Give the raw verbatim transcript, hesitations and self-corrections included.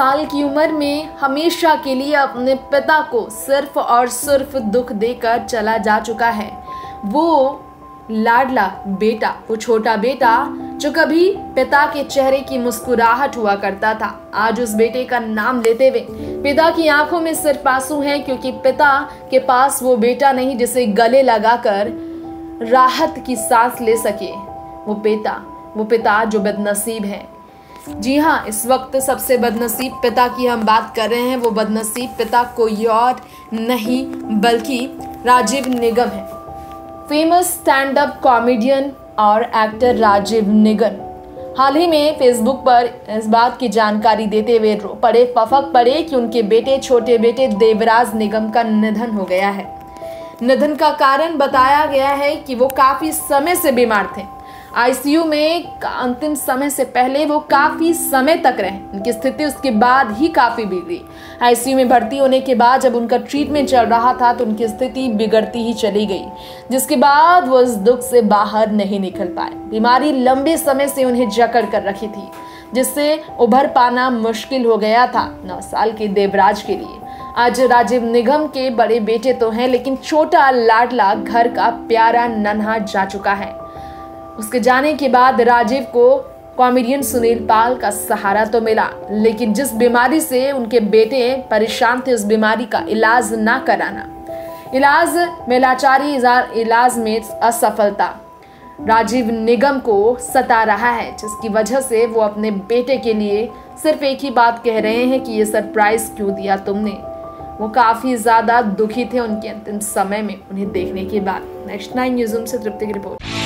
साल की उम्र में हमेशा के लिए अपने पिता को सिर्फ और सिर्फ दुख देकर चला जा चुका है। वो लाडला बेटा, वो छोटा बेटा जो कभी पिता के चेहरे की मुस्कुराहट हुआ करता था, आज उस बेटे का नाम लेते हुए पिता की आंखों में सिर्फ आंसू हैं, क्योंकि पिता के पास वो बेटा नहीं जिसे गले लगाकर राहत की सांस ले सके। वो पिता वो पिता जो बदनसीब है। जी हाँ, इस वक्त सबसे बदनसीब पिता की हम बात कर रहे हैं। वो बदनसीब पिता कोई और नहीं बल्कि राजीव निगम है। फेमस स्टैंड अप कॉमेडियन और एक्टर राजीव निगम हाल ही में फेसबुक पर इस बात की जानकारी देते हुए रो पड़े फफक पड़े कि उनके बेटे छोटे बेटे देवराज निगम का निधन हो गया है। निधन का कारण बताया गया है कि वो काफी समय से बीमार थे। आईसीयू में अंतिम समय से पहले वो काफी समय तक रहे। उनकी स्थिति उसके बाद ही काफी बिगड़ी। आईसीयू में भर्ती होने के बाद जब उनका ट्रीटमेंट चल रहा था तो उनकी स्थिति बिगड़ती ही चली गई, जिसके बाद वो इस दुख से बाहर नहीं निकल पाए। बीमारी लंबे समय से उन्हें जकड़ कर रखी थी, जिससे उभर पाना मुश्किल हो गया था नौ साल के देवराज के लिए। आज राजीव निगम के बड़े बेटे तो हैं, लेकिन छोटा लाडला घर का प्यारा नन्हा जा चुका है। उसके जाने के बाद राजीव को कॉमेडियन सुनील पाल का सहारा तो मिला, लेकिन जिस बीमारी से उनके बेटे परेशान थे उस बीमारी का इलाज ना कराना, इलाज में लाचारी, इलाज में असफलता राजीव निगम को सता रहा है, जिसकी वजह से वो अपने बेटे के लिए सिर्फ एक ही बात कह रहे हैं कि ये सरप्राइज क्यों दिया तुमने। वो काफी ज्यादा दुखी थे उनके अंतिम समय में उन्हें देखने के बाद। नेक्स्ट नाइन न्यूज़ से तृप्ति की रिपोर्ट।